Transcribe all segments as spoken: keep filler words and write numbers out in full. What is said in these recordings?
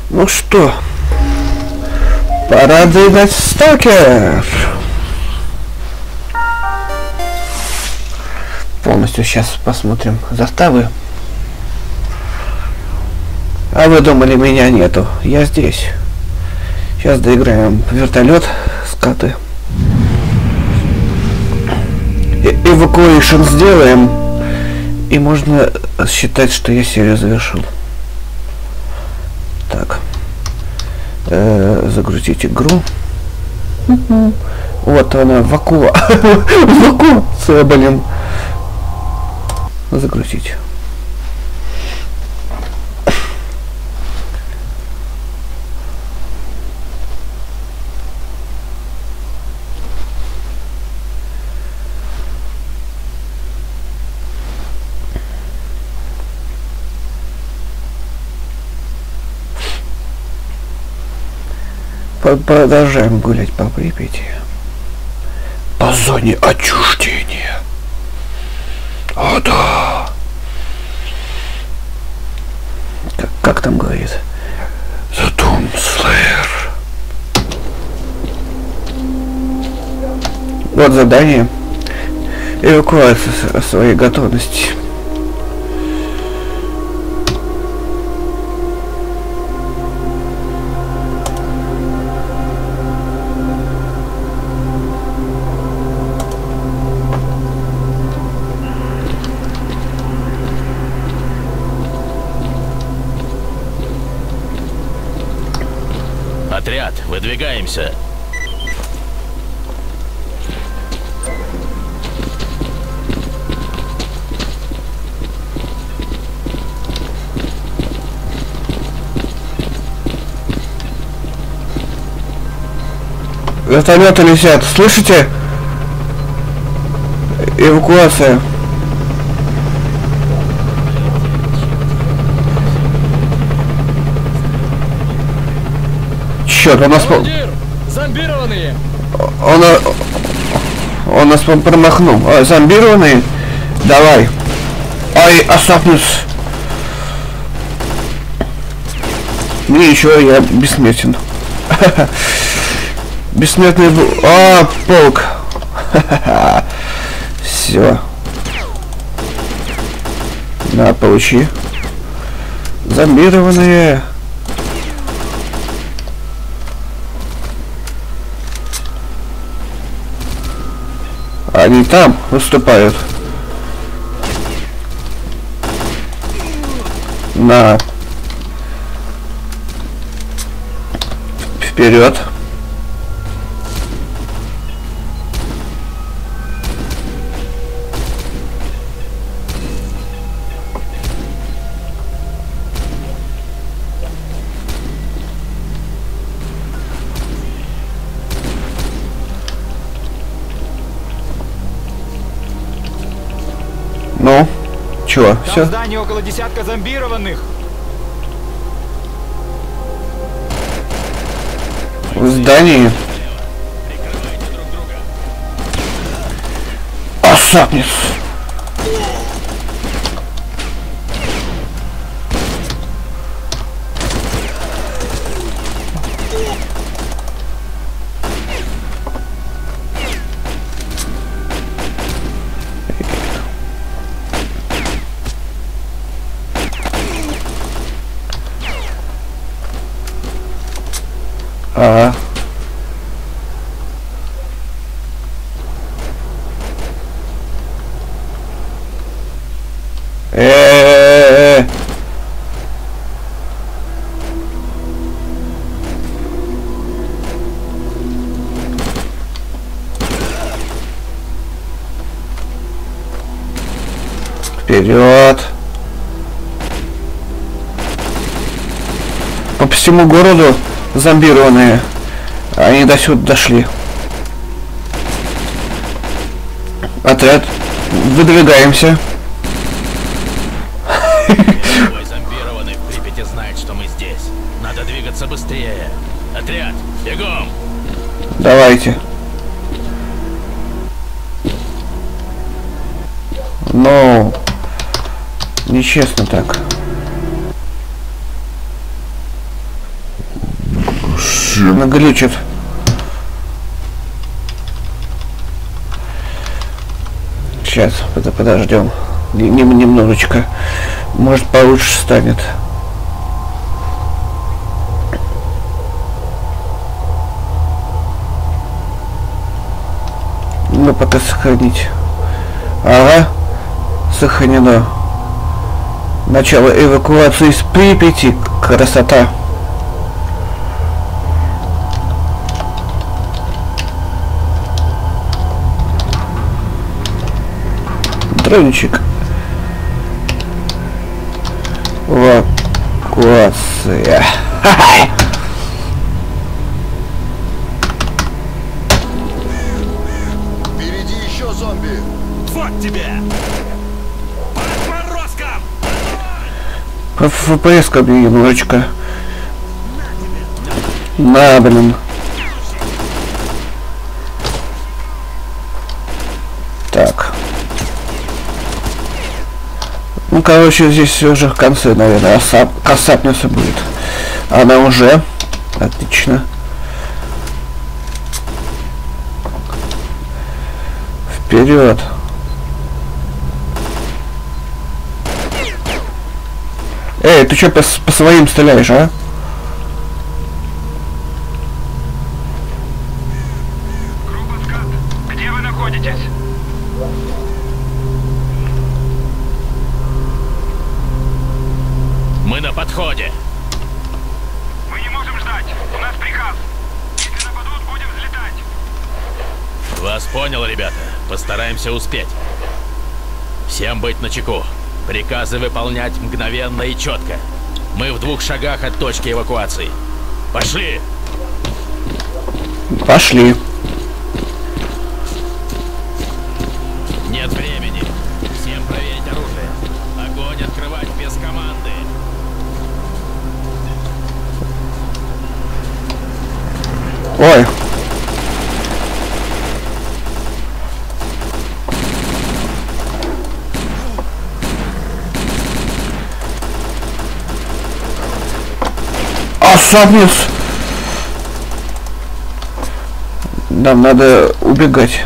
Ну что, пора двигать сталкер. Полностью сейчас посмотрим заставы. А вы думали, меня нету? Я здесь. Сейчас доиграем вертолет, скаты. Эвакуэйшн сделаем. И можно считать, что я серию завершил. Так. Э-э, загрузить игру. Mm-hmm. Вот она, вакуа. Вакуация, блин. Загрузить. Продолжаем гулять по Припяти. По зоне отчуждения. О, да. Как, как там говорит? The Doom Slayer. Вот задание. Эвакуация своей готовности. Отряд, выдвигаемся. Вертолеты летят, слышите? Эвакуация. Черт, он нас... Зомбированные! Он, он нас промахнул. А, зомбированные? Давай. Ай, Асапнус. Мне еще, я бессмертен. Бессмертный был... А, полк. Все. На, получи. Зомбированные. Они там выступают. На. Вперед. Ну, чё, все? В здании около десятка зомбированных. В здании. Асапнис. А. Э-э-э. Вперед. По всему городу зомбированные. Они до сюда дошли. Отряд. Выдвигаемся. Любой зомбированный в Припяти знает, что мы здесь. Надо двигаться быстрее. Отряд, бегом! Давайте. Но нечестно так. сильно глючит. Сейчас, подождем. Немножечко. Может, получше станет. Ну, пока сохранить. Ага. Сохранено. Начало эвакуации из Припяти. Красота. Дрончик. Эвакуация. Ха-ха! Впереди еще зомби. Вот тебе! По отморозкам! По эф пи эс немножечко. На, блин. Так. Ну, короче, здесь уже в конце, наверное, касательница будет. Она уже. Отлично. Вперед. Эй, ты что по, по своим стреляешь, а? Группа скат, где вы находитесь? Мы на подходе. Мы не можем ждать. У нас приказ. Если нападут, будем взлетать. Вас понял, ребята. Постараемся успеть. Всем быть начеку. Приказы выполнять мгновенно и четко. Мы в двух шагах от точки эвакуации. Пошли! Пошли. Нет времени. Всем проверить оружие. Огонь открывать без команды. Ой. Особнец. Нам надо убегать.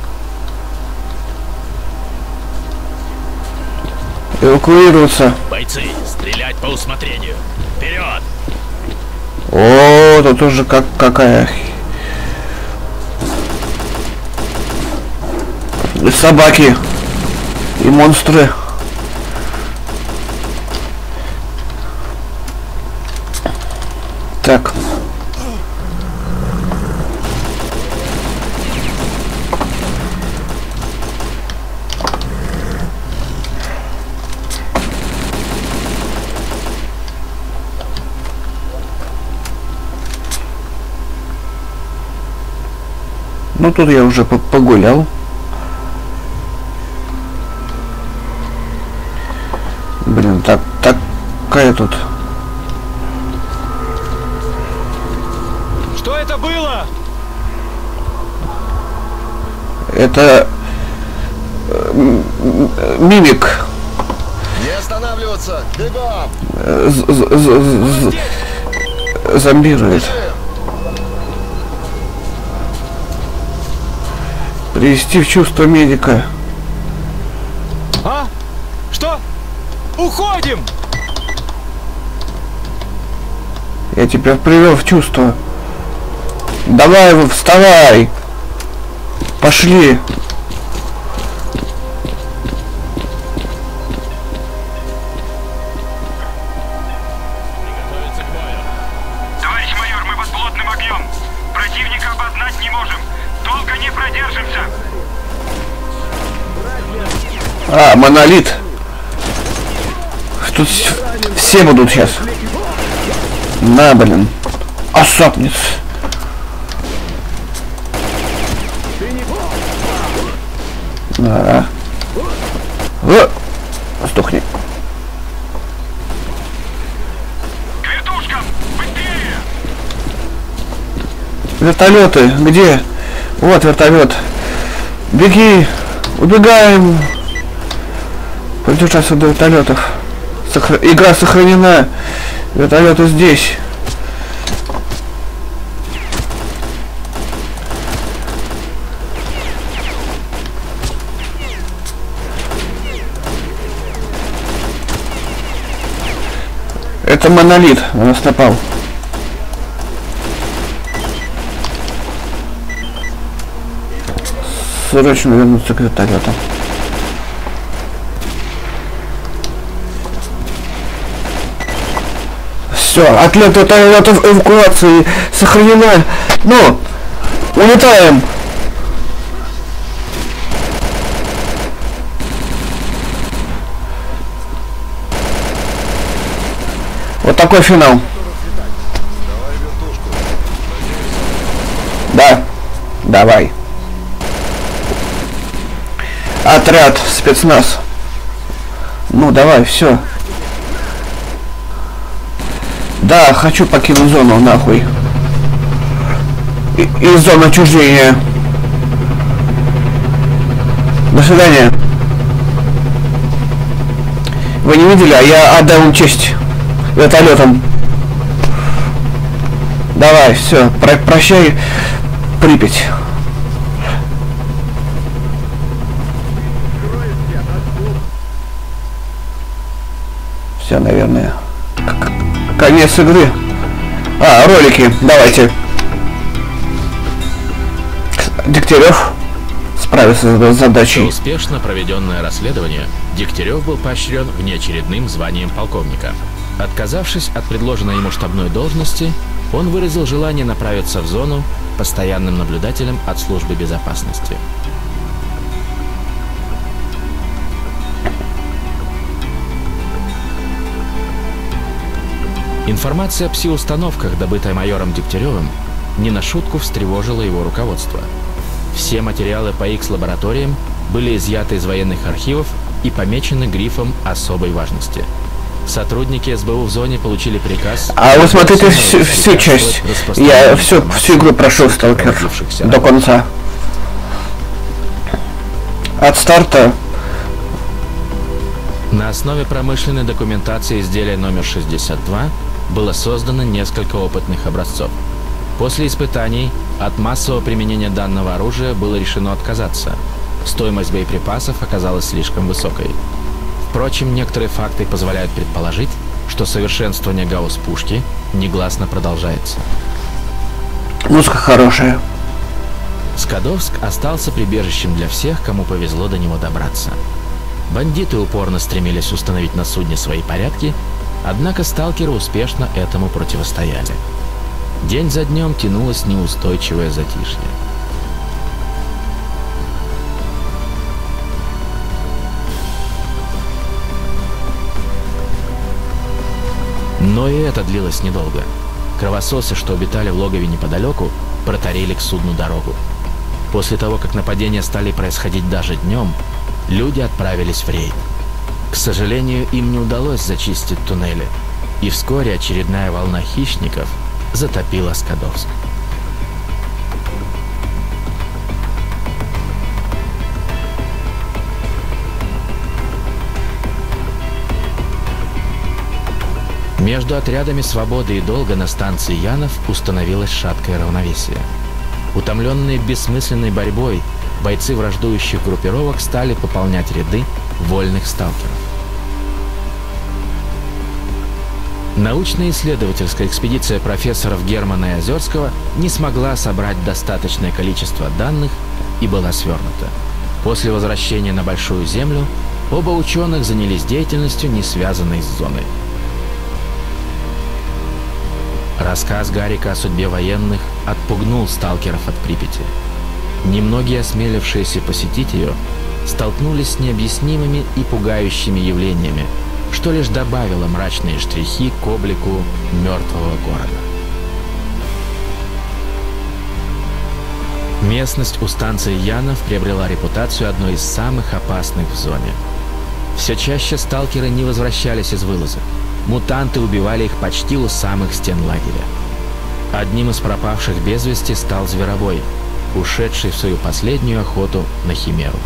Эвакуироваться. Бойцы, стрелять по усмотрению. Вперед! О, тут уже как какая. И собаки. И монстры. Так. Ну тут я уже погулял. Блин, так такая тут. Что это было? Это э, мимик. Не останавливаться. Бегом. Э, з- з- з- з- зомбирует. Привести в чувство медика. А? Что? Уходим! Я тебя привел в чувство. Давай, вы вставай. Пошли. Приготовиться к бою. Товарищ майор, мы под плотным огнем. Противника обознать не можем. Долго не продержимся. А, монолит. Тут все будут сейчас. На, блин. Осапнец. Да. О, сдохни. К вертушкам! Быстрее! Вертолеты, где? Вот вертолет. Беги. Убегаем. Подержаться до вертолетов. Сохра... Игра сохранена. Вертолеты здесь. Это монолит, на нас напал. Срочно вернуться к вертолету. Все, отлет вертолета эвакуации сохранена. Ну, улетаем. Вот такой финал. Да, давай. Отряд, спецназ. Ну, давай, все. Да, хочу покинуть зону, нахуй. И, из зоны отчуждения. До свидания. Вы не видели, а я отдал им честь вертолетом. Давай, все, про прощай, Припять. Все, наверное. Конец игры. А, ролики, давайте. Дегтярев справился с задачей. За успешно проведенное расследование Дегтярев был поощрен внеочередным званием полковника. Отказавшись от предложенной ему штабной должности, он выразил желание направиться в зону постоянным наблюдателем от службы безопасности. Информация о пси-установках, добытая майором Дегтяревым, не на шутку встревожила его руководство. Все материалы по Икс-лабораториям были изъяты из военных архивов и помечены грифом особой важности. Сотрудники эс бэ у в зоне получили приказ... А вы смотрите всю, всю часть. Я всю, всю игру прошел, сталкер, до конца. От старта. На основе промышленной документации изделия номер шестьдесят два было создано несколько опытных образцов. После испытаний от массового применения данного оружия было решено отказаться. Стоимость боеприпасов оказалась слишком высокой. Впрочем, некоторые факты позволяют предположить, что совершенствование гаусс-пушки негласно продолжается. Музыка хорошая. Скадовск остался прибежищем для всех, кому повезло до него добраться. Бандиты упорно стремились установить на судне свои порядки, однако сталкеры успешно этому противостояли. День за днем тянулось неустойчивое затишье. Но и это длилось недолго. Кровососы, что обитали в логове неподалеку, протарили к судну дорогу. После того, как нападения стали происходить даже днем, люди отправились в рейд. К сожалению, им не удалось зачистить туннели, и вскоре очередная волна хищников затопила Скадовск. Между отрядами «Свободы» и «Долга» на станции Янов установилось шаткое равновесие. Утомленные бессмысленной борьбой, бойцы враждующих группировок стали пополнять ряды вольных сталкеров. Научно-исследовательская экспедиция профессоров Германа и Озерского не смогла собрать достаточное количество данных и была свернута. После возвращения на Большую Землю оба ученых занялись деятельностью, не связанной с зоной. Рассказ Гарика о судьбе военных отпугнул сталкеров от Припяти. Немногие осмелившиеся посетить ее столкнулись с необъяснимыми и пугающими явлениями, что лишь добавило мрачные штрихи к облику мертвого города. Местность у станции Янов приобрела репутацию одной из самых опасных в зоне. Все чаще сталкеры не возвращались из вылазок. Мутанты убивали их почти у самых стен лагеря. Одним из пропавших без вести стал Зверобой, ушедший в свою последнюю охоту на Химеру.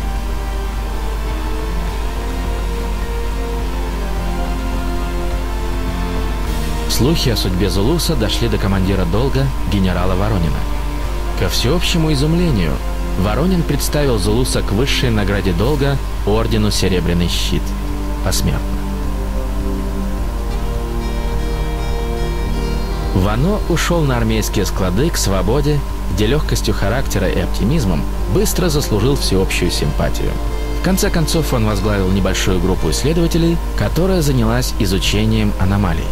Слухи о судьбе Зулуса дошли до командира «Долга» генерала Воронина. Ко всеобщему изумлению, Воронин представил Зулуса к высшей награде «Долга» ордену «Серебряный щит» посмертно. Вано ушел на армейские склады к свободе, где легкостью характера и оптимизмом быстро заслужил всеобщую симпатию. В конце концов, он возглавил небольшую группу исследователей, которая занялась изучением аномалий.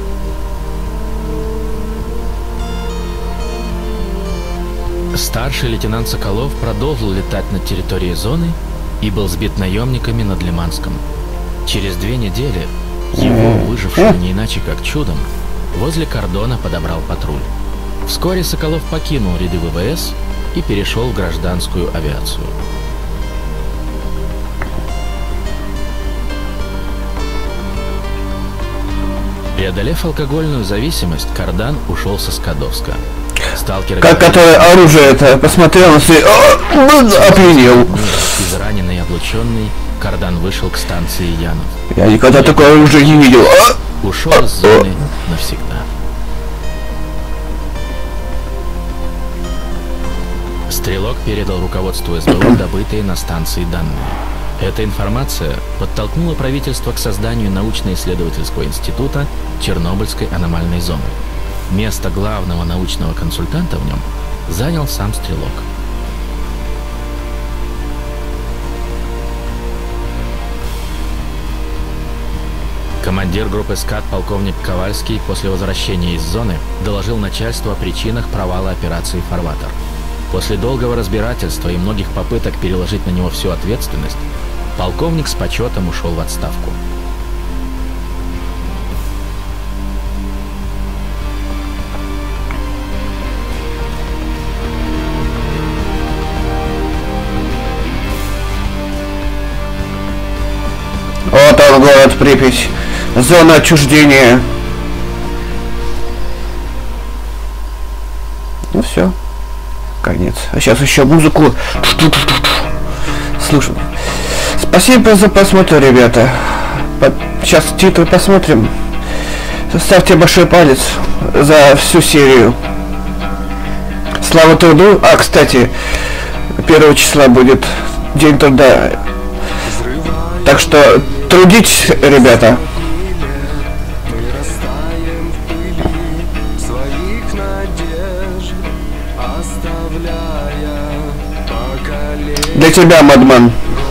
Старший лейтенант Соколов продолжил летать над территорией зоны и был сбит наемниками над Лиманском. Через две недели его, выжившего не иначе как чудом, возле кордона подобрал патруль. Вскоре Соколов покинул ряды ВВС и перешел в гражданскую авиацию. Преодолев алкогольную зависимость, Кардан ушел со Скадовска. Сталкеры, Как которое оружие это посмотрел на свой... опьянел. Израненный и облученный, Кардан вышел к станции Янов. Я никогда такое оружие не видел. Ушел из зоны навсегда. Стрелок передал руководству СБУ добытые на станции данные. Эта информация подтолкнула правительство к созданию научно-исследовательского института Чернобыльской аномальной зоны. Место главного научного консультанта в нем занял сам Стрелок. Командир группы СКАД полковник Ковальский после возвращения из зоны доложил начальству о причинах провала операции «Фарватер». После долгого разбирательства и многих попыток переложить на него всю ответственность, полковник с почетом ушел в отставку. Вот он, город Припять. Зона отчуждения. Ну все. Конец. А сейчас еще музыку. Слушай. Спасибо за просмотр, ребята. Сейчас титры посмотрим. Ставьте большой палец за всю серию. Слава труду. А, кстати, первого числа будет День труда. Так что трудитесь, ребята. Для тебя, Мадман.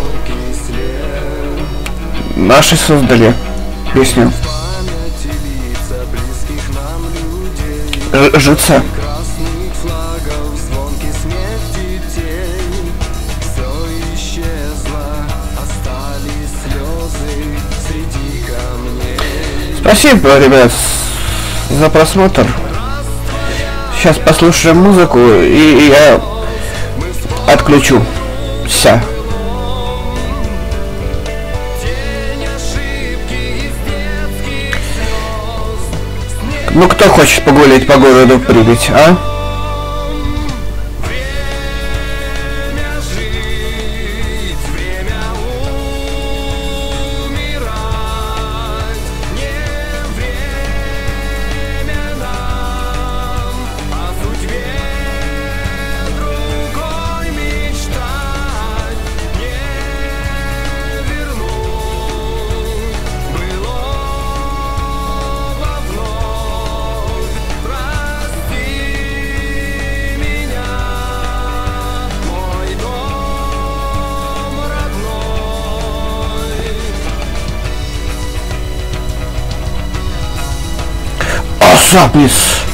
Наши создали песню. Ж Житься. Спасибо, ребят, за просмотр. Сейчас послушаем музыку, и я отключу. Все. Ну, кто хочет погулять по городу Припять, а? Запись.